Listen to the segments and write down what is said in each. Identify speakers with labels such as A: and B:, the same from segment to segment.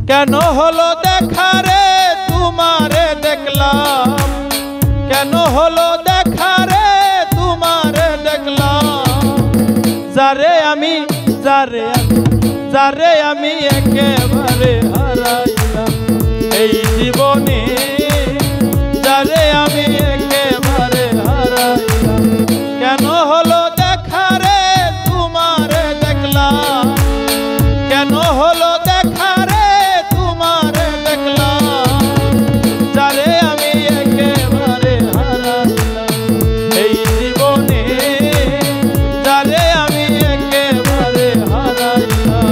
A: কেন হলো দেখা রে তোমারে দেখলাম, কেন হলো দেখা রে তোমারে দেখলাম। যারে আমি একেবারে হারাইলাম এই জীবনে, যারে আমি একেবারে হারাইলাম। কেন হলো দেখা রে তোমারে দেখলাম, কেন হলো দেখা রে তোমারে দেখলাম। যারে আমি একেবারে হারাইলাম এই জীবনে, যারে আমি একেবারে হারাইলাম।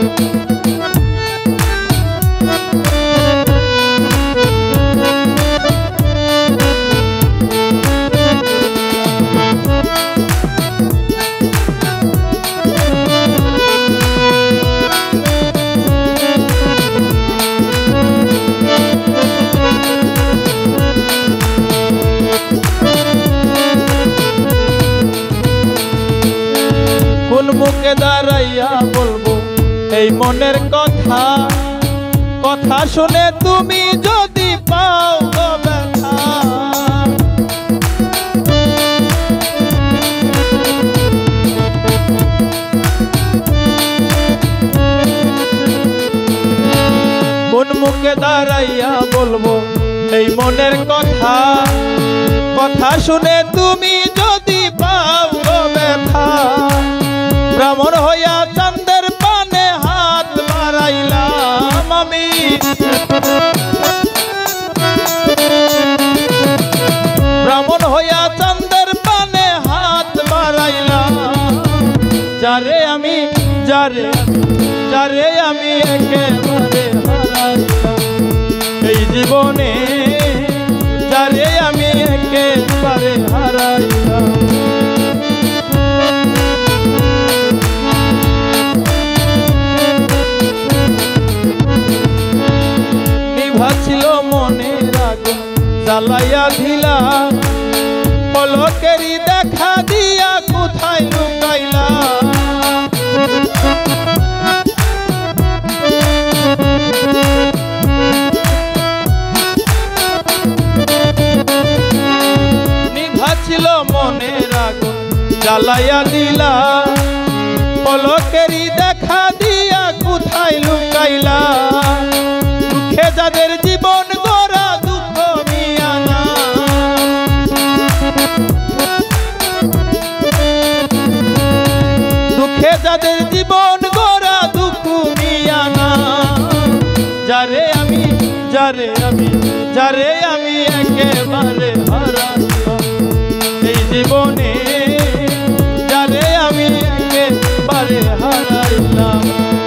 A: কোন মুখে দাঁড়াইয়া বলবো এই মনের কথা, কথা শুনে তুমি যদি পাও গো ব্যথা। কোন মুখে দাঁড়াইয়া বলবো এই মনের কথা, কথা শুনে তুমি যদি পাও গো ব্যথা। ব্রাহ্মণ হইয়া চাঁদের পানে হাত বাড়াইলাম আমি, ব্রাহ্মণ হইয়া চাঁদের পানে হাত বাড়াইলাম। যারে আমি একেবারে হারাইলাম এই জীবনে, যারে আমি একেবারে হারাইলাম। ছিল মনের আগুন জ্বালাইয়া দিলা, পলকেরই দেখা দিয়া কোথায় লুকাইলা। নিভা ছিল মনের আগুন জ্বালাইয়া দিলা, পলকেরই দেখা দিয়া কোথায় লুকাইলা। যাদের জীবন গড়া দুঃখ মিয়ানা, দুঃখে যাদের জীবন গড়া দুঃখ মিয়ানা। যারে আমি একেবারে হারাইলাম এই জীবনে, যারে আমি একেবারে হারাইলাম।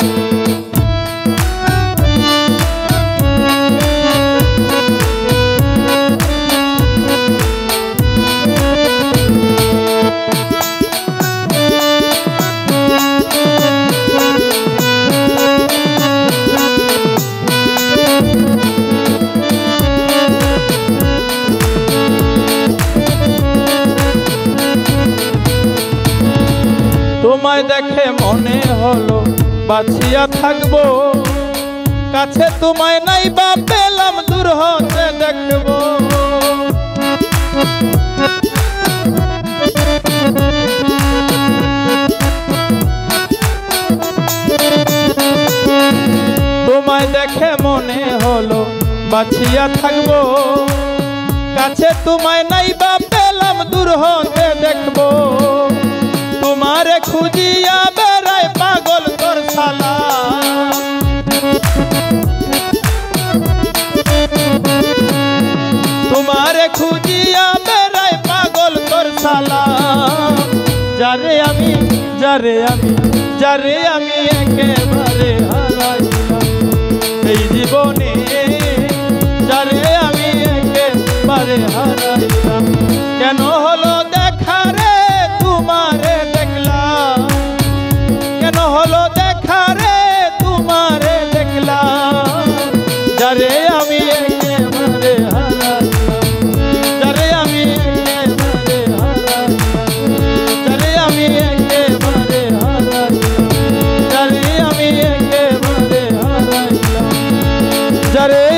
A: তোমায় দেখে মনে হলো বাঁচিয়া থাকবো, কাছে তোমায় নাই বা পেলাম দূর হতে দেখবো। তোমায় দেখে মনে হলো বাঁচিয়া থাকবো, কাছে তোমায় নাই বা পেলাম দূর হতে দেখবো। তোমারে খুঁজিয়া বেড়ায় পাগল তোর শালা, তোমারে খুঁজিয়া বেড়ায় পাগল তোর শালা। যারে আমি একেবারে হারাইলাম এই জীবনে, যারে আমি একেবারে হারাইলাম। কেন হলো দেখা রে তোমারে দেখলাম, কেন হলো দেখা রে তোমারে দেখলাম। যারে আমি একেবারে হারাইলাম, যারে আমি একেবারে হারাইলাম, যারে আমি একেবারে হারাইলাম, যারে আমি একেবারে যারে